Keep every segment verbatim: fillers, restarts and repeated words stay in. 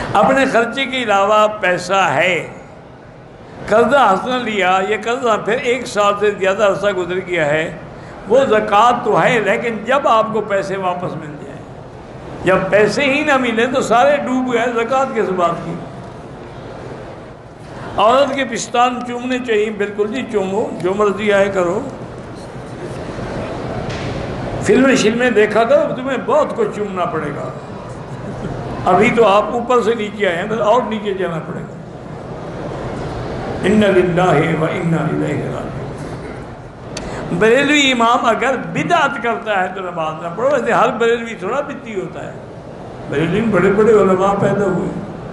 अपने खर्चे के अलावा पैसा है, कर्जा हसन लिया, ये कर्जा फिर एक साल से ज़्यादा अर्सा गुजर गया है, वो ज़कात तो है, लेकिन जब आपको पैसे वापस मिल जाए, जब पैसे ही ना मिले तो सारे डूब गए, ज़कात किस बात की। औरत के पिस्तान चूमने चाहिए, बिल्कुल जी चूमो, जो मर्जी आए करो। फिल्में शिल्में देखा करो, तुम्हें बहुत कुछ चूमना पड़ेगा। अभी तो आप ऊपर से नीचे आए हैं, तो और नीचे जाना पड़ेगा। इन्ना लिल्लाहि व इन्ना इलैहि राजिऊन। बरेलवी इमाम अगर बिदअत करता है तो नमाज ना पढ़ो। वैसे हर बरेलवी थोड़ा बिद्दी होता है, बरेलवी में बड़े बड़े उलमा पैदा हुए।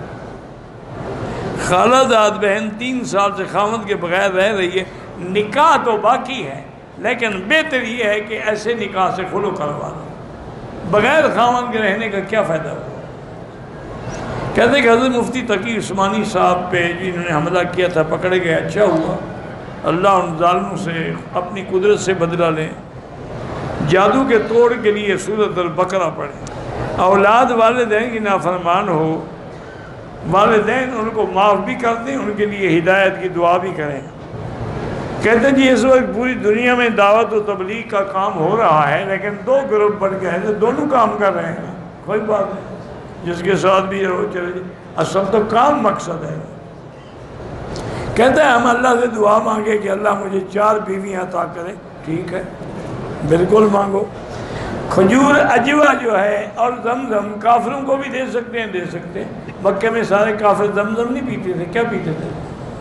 खालाजाद बहन तीन साल से खामद के बगैर रह रही है, निकाह तो बाकी है, लेकिन बेहतर ये है कि ऐसे निकाह से खुलो करवा दो। बगैर खामद के रहने का क्या फ़ायदा हुआ। कहते कि हज़रत मुफ्ती तकी उस्मानी साहब पे जिन्होंने हमला किया था पकड़े गए, अच्छा हुआ, अल्लाह उन जालिमों से अपनी कुदरत से बदला लें। जादू के तोड़ के लिए सूरत अल बकरा पढ़े। औलाद वालिदैन की नाफरमान हो, वालिदैन उनको माफ़ भी कर दें, उनके लिए हिदायत की दुआ भी करें। कहते हैं जी इस वक्त पूरी दुनिया में दावत और तबलीग का काम हो रहा है, लेकिन दो ग्रुप बढ़ गए हैं, तो दोनों काम कर रहे हैं, कोई बात नहीं, जिसके साथ भी रहो चले। असल तो काम मकसद है। कहते हैं हम अल्लाह से दुआ मांगे कि अल्लाह मुझे चार बीवियाँ अता करें, ठीक है, बिल्कुल मांगो। खजूर अजवा जो है और जमजम काफिरों को भी दे सकते हैं, दे सकते हैं। मक्के में सारे काफिर जमजम नहीं पीते थे, क्या पीते थे?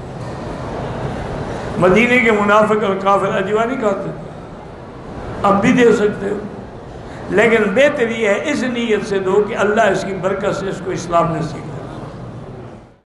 मदीने के मुनाफिक और काफिर अजवा नहीं खाते थे, अब भी दे सकते हो। लेकिन बेहतर ये है इस नीयत से दो कि अल्लाह इसकी बरकत से इसको इस्लाम नसीब